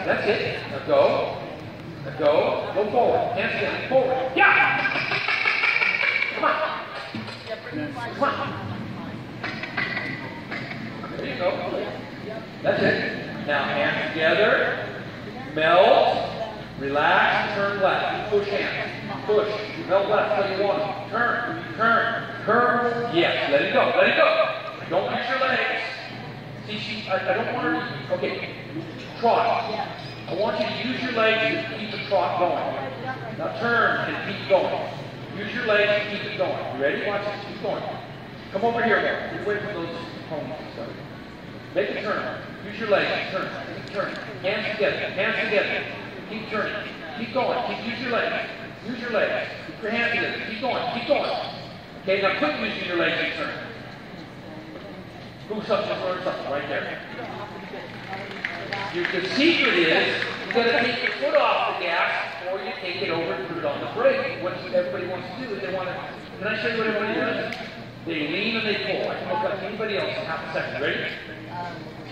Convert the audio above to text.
That's it. Now go. Now go. Go forward. Hands together. Forward. Yeah! Come on. Come on. There you go. That's it. Now hands together. Melt. Relax. Turn left. Push hands. Push. Melt left. So you want it. Turn. Turn. Curve. Yes. Let it go. Let it go. Don't use your legs. See, I don't want her to. Okay. Trot. I want you to use your legs to keep the trot going. Now turn and keep going. Use your legs to keep it going. You ready? Watch this. Keep going. Come over here more. Get away from those ponies. Make a turn. Use your legs. Turn. Keep turning. Hands together. Hands together. Keep turning. Keep going. Use your legs. Use your legs. Keep your hands together. Keep going. Keep going. Okay, now quit using your legs and turn. Move something, learn something right there. The secret is you got to take your foot off the gas before you take it over and put it on the brake. What everybody wants to do is they want to. Can I show you what everybody does? They lean and they pull. I can look up anybody else in half a second. Ready?